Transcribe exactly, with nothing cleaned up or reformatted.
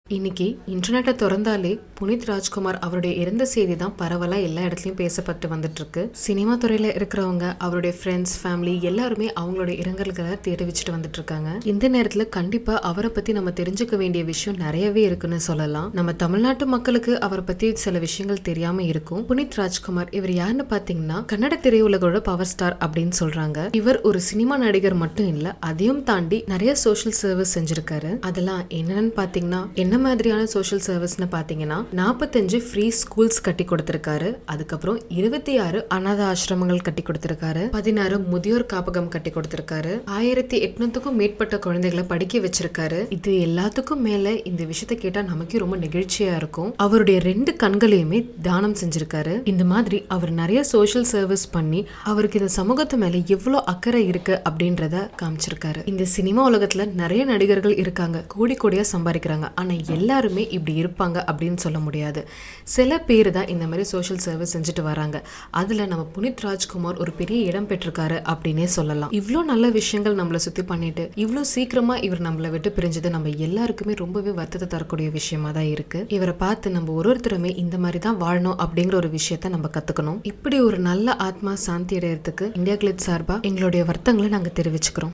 இன்னைக்கு இன்டர்நெட்டை திறந்தாலே புனித் ராஜ்குமார் அவருடைய இறந்த செய்தி தான் பரவலா எல்லா இடத்துலயும் பேசப்பட்டு வந்துட்டு இருக்கு. சினிமா துறையில இருக்கிறவங்க அவருடைய ஃப்ரெண்ட்ஸ் ஃபேமிலி எல்லாருமே அவங்களுடைய இரங்கல்களை தேடி வச்சுட்டு வந்துட்டு இருக்காங்க. இந்த நேரத்துல கண்டிப்பா அவரை பத்தி நம்ம தெரிஞ்சுக்க வேண்டிய விஷயம் நிறையவே இருக்குன்னு சொல்லலாம். நம்ம தமிழ்நாட்டு மக்களுக்கு அவரை பத்தி சில விஷயங்கள் தெரியாம இருக்கும். புனித் ராஜ்குமார் இவர் யாருன்னு பாத்தீங்கன்னா கன்னட திரையுலகோட பவர் ஸ்டார் அப்படின்னு சொல்றாங்க. இவர் ஒரு சினிமா நடிகர் மட்டும் இல்ல, அதையும் தாண்டி நிறைய சோஷியல் சர்வீஸ் செஞ்சிருக்காரு. அதெல்லாம் என்னன்னு பாத்தீங்கன்னா என்ன மாதிரியான சோஷியல் சர்வீஸ்னு பாத்தீங்கன்னா நாற்பத்தஞ்சு ஃப்ரீ ஸ்கூல்ஸ் கட்டி கொடுத்திருக்காரு. அதுக்கப்புறம் இருபத்தி ஆறு அநாத ஆசிரமங்கள் கட்டி கொடுத்திருக்காரு. பதினாறு முதியோர் காப்பகம் கட்டி கொடுத்திருக்காரு. ஆயிரத்தி எட்நூத்துக்கும் மேற்பட்ட குழந்தைகளை படிக்க வச்சிருக்காரு. இது எல்லாத்துக்கும் மேல இந்த விஷயத்த கேட்டா நமக்கு ரொம்ப நெகிழ்ச்சியா இருக்கும். அவருடைய ரெண்டு கண்களையுமே தானம் செஞ்சிருக்காரு. இந்த மாதிரி அவர் நிறைய சோஷியல் சர்வீஸ் பண்ணி அவருக்கு இந்த சமூகத்து மேல எவ்வளவு அக்கறை இருக்கு அப்படின்றத காமிச்சிருக்காரு. இந்த சினிமா உலகத்துல நிறைய நடிகர்கள் இருக்காங்க, கோடி கோடியா சம்பாதிக்கிறாங்க. ஆனா எல்லாருமே இப்படி இருப்பாங்க அப்படின்னு சொல்ல முடியாது. சில பேர் தான் இந்த மாதிரி சோஷியல் சர்வீஸ் செஞ்சுட்டு வராங்க. அதுல நம்ம புனித் ராஜ்குமார் ஒரு பெரிய இடம் பெற்றிருக்காரு அப்படின்னே சொல்லலாம். இவ்வளோ நல்ல விஷயங்கள் நம்மளை சுத்தி பண்ணிட்டு இவ்வளோ சீக்கிரமா இவர் நம்மளை விட்டு பிரிஞ்சது நம்ம எல்லாருக்குமே ரொம்பவே வருத்தத்தை தரக்கூடிய விஷயமா தான் இருக்கு. இவரை பார்த்து நம்ம ஒரு ஒருத்தருமே இந்த மாதிரி தான் வாழணும் அப்படிங்கிற ஒரு விஷயத்த நம்ம கத்துக்கணும். இப்படி ஒரு நல்ல ஆத்மா சாந்தி அடையறதுக்கு இந்தியா கிளிட்ஸ் சார்பா எங்களுடைய வருத்தங்களை நாங்க தெரிவிச்சுக்கிறோம்.